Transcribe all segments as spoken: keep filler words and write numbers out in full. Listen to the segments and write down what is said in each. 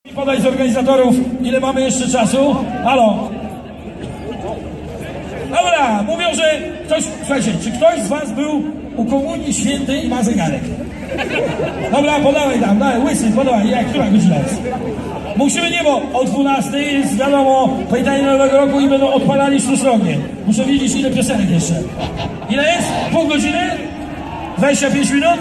Podać z organizatorów, ile mamy jeszcze czasu. Halo. Dobra, mówią, że ktoś... Słuchajcie, czy ktoś z was był u Komunii Świętej i ma zegarek? Dobra, podawaj tam, dawaj, łysy, podawaj, jak, która godzina jest? Musimy, nie, bo o dwunastej jest, wiadomo, powitanie Nowego Roku i będą odpalali szluzrognie. Muszę wiedzieć, ile piosenek jeszcze. Ile jest? Pół godziny? dwadzieścia pięć minut?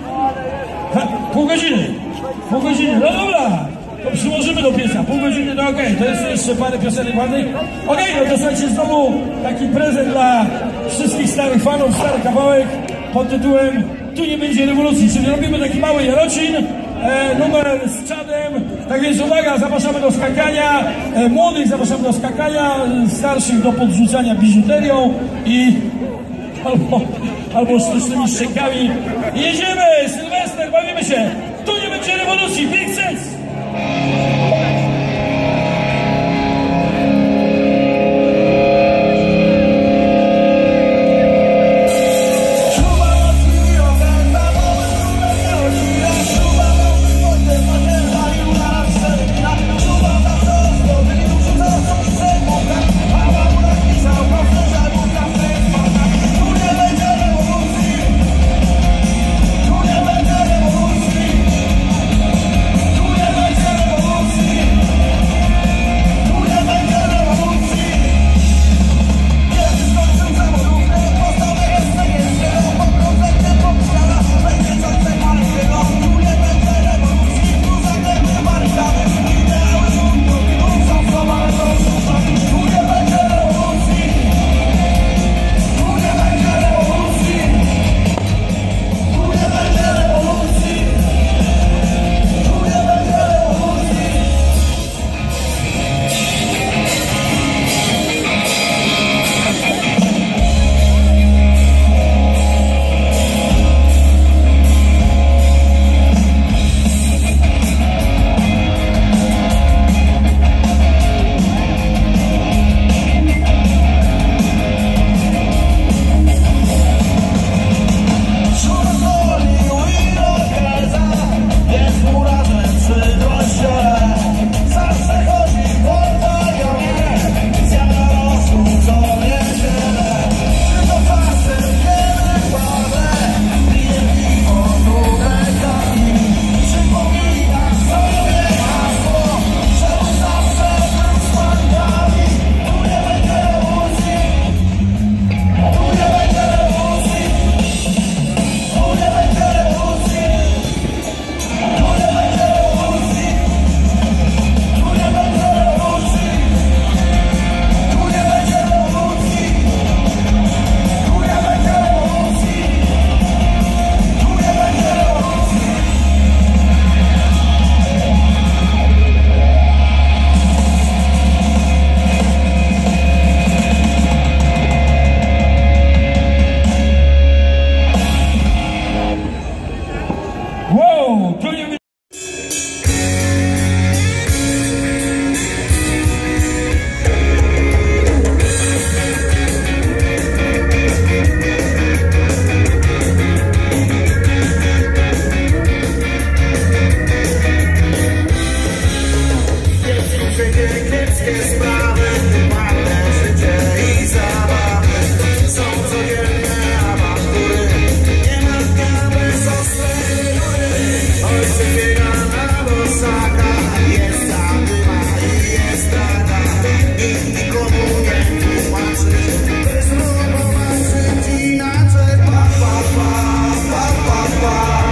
Pół godziny. Pół godziny, no dobra. To przyłożymy do pieca, pół godziny, no okej, okay. To jest jeszcze parę piosenek ładnych. Okej, okay, no to słuchajcie, znowu taki prezent dla wszystkich starych fanów, stary kawałek pod tytułem Tu nie będzie rewolucji, czyli robimy taki mały Jarocin, e, numer z czadem. Tak więc uwaga, zapraszamy do skakania, e, młodych zapraszamy do skakania, starszych do podrzucania biżuterią i albo, albo sztucznymi szczękami. Jedziemy, Sylwester, bawimy się, tu nie będzie rewolucji, big sense!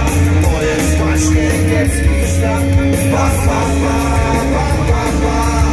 Ba, ba, ba, ba, ba, ba.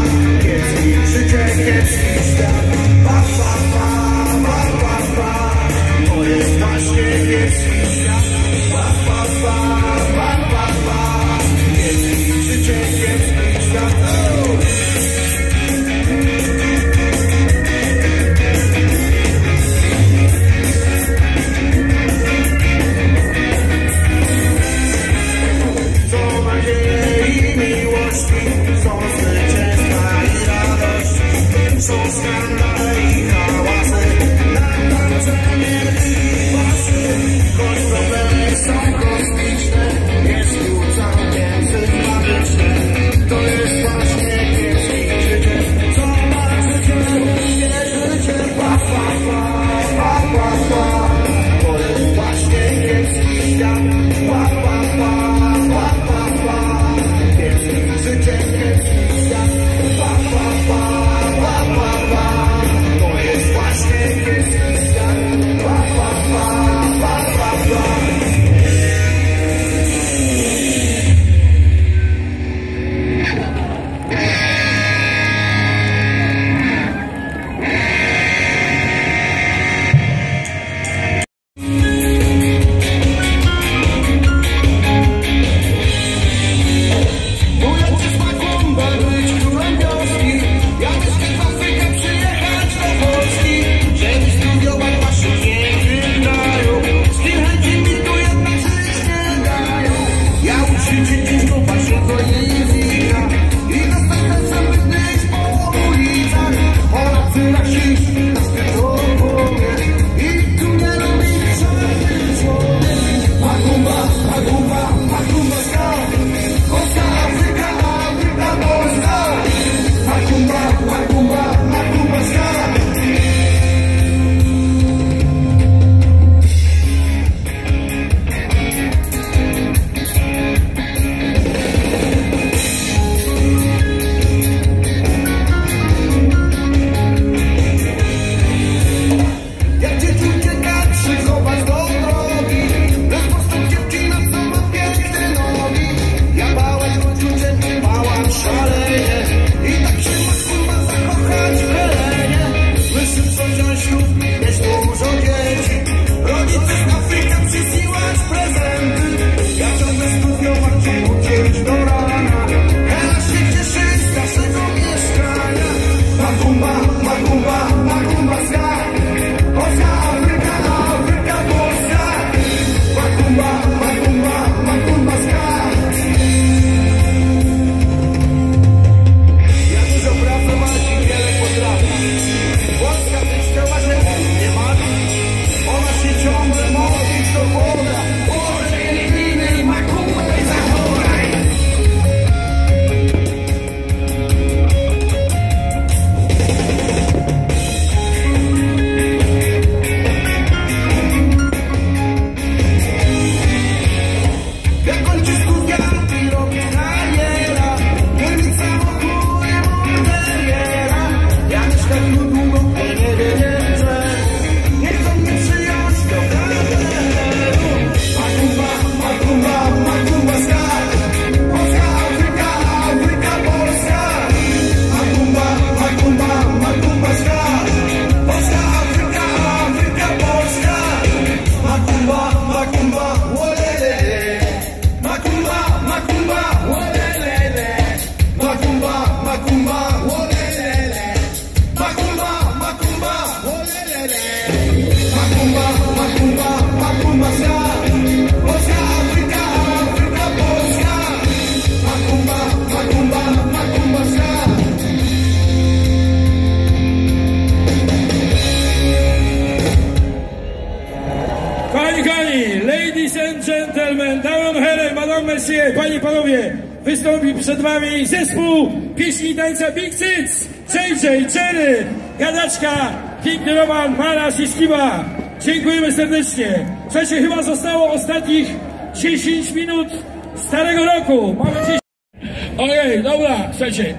Zobaczcie, panie i panowie, wystąpi przed wami zespół pieśni i tańca Big Cyc, J J, Cherry, Gadaczka, piękny Roman, Malarz i Skiba. Dziękujemy serdecznie. Słuchajcie, chyba zostało ostatnich dziesięć minut starego roku. Mamy dziesięć... Ojej, dobra, słuchajcie.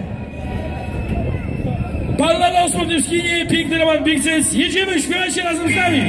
Ballada o spodnym skinie, piękny Roman, Big Cyc. Jedziemy, śpiewajcie razem z nami.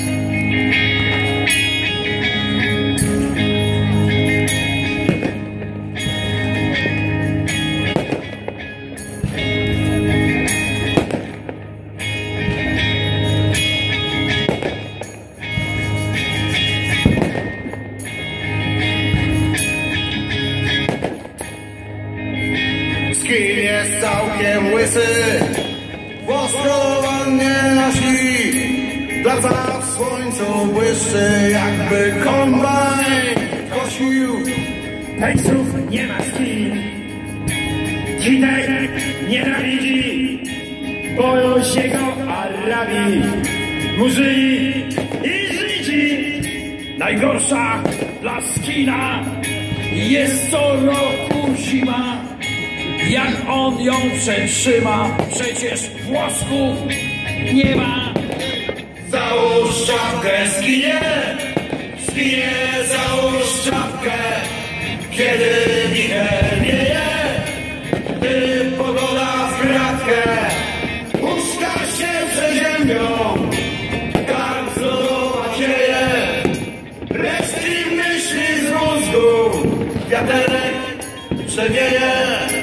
Skin jest całkiem łysy, włoskowanie na szyi, placa w słońcu błyszczy, jakby kombajn kosił. Tańców nie ma skin, kitek nienawidzi, boją się go Arabii, murzyni i Żydzi. Najgorsza dla skina jest co roku zima. Jak on ją przetrzyma, przecież włosków nie ma. Załóż czapkę, skinie, skinie, załóż czapkę, kiedy wicher wieje, gdy pogoda w kratkę, puszcza się przed ziemią, kark z lodowa sieje, resztki myśli z mózgu, wiaterek przewieje.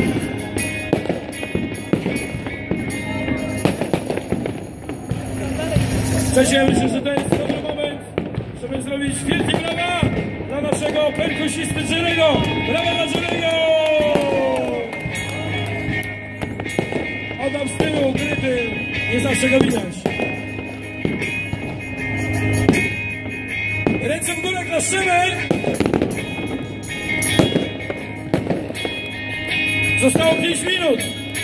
Słuchajcie, myślę, że to jest dobry moment, żeby zrobić wielkie brawa dla naszego perkusisty Jerry'ego. Brawa dla Jerry'ego! On tam z tyłu, gryby, nie zawsze go widać. Ręce w górę, klaszczymy! Zostało pięć minut.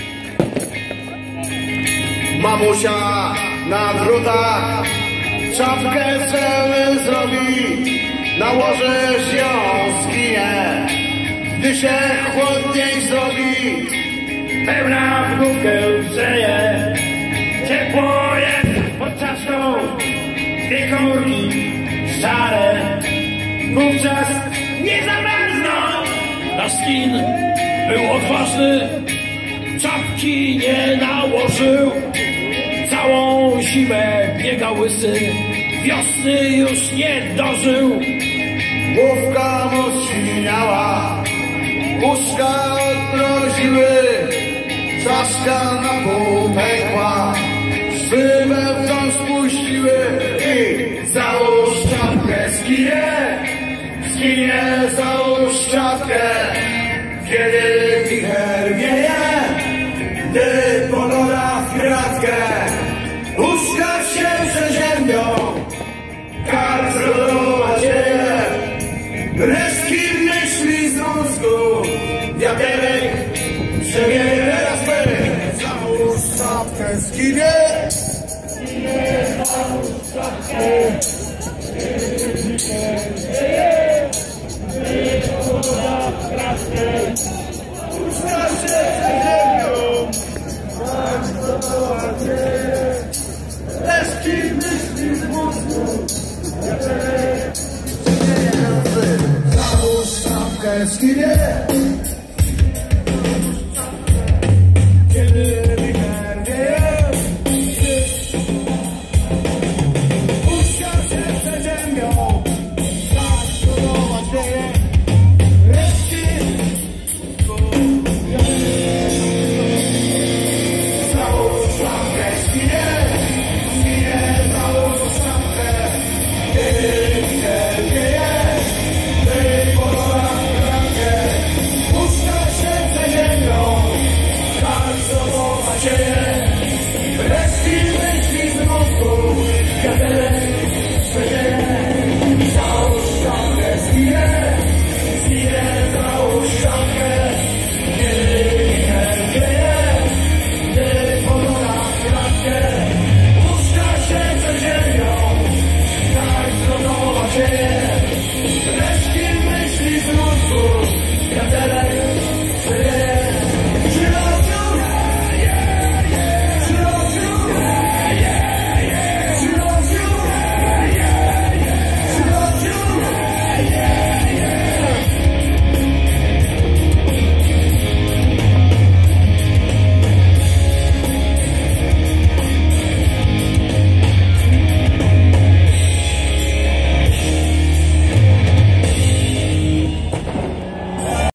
Mamusia na drutach czapkę sobie zrobi, nałożysz ją, skinie, gdy się chłodniej zrobi. Pełna w główkę grzeje, ciepło jest pod czaszką, dwie komórki szare, wówczas nie zamarzną. Nasz skin był odważny, czapki nie nałożył. Całą zimę biegał łysy, wiosny już nie dożył. Główka mu śliniała, uszka odmroziły, czaszka na pół pękła, szwy wewnątrz spuściły. I załóż czapkę, skinie, skinie, załóż czapkę, kiedy wicher wieje, gdy pogoda w kratkę, uszka się przed ziemią, kark z lodowa sieje, resztki myśli z mózgu, wiaterek przewieje. Raz my, załóż czapkę, skinie, skinie, załóż czapkę,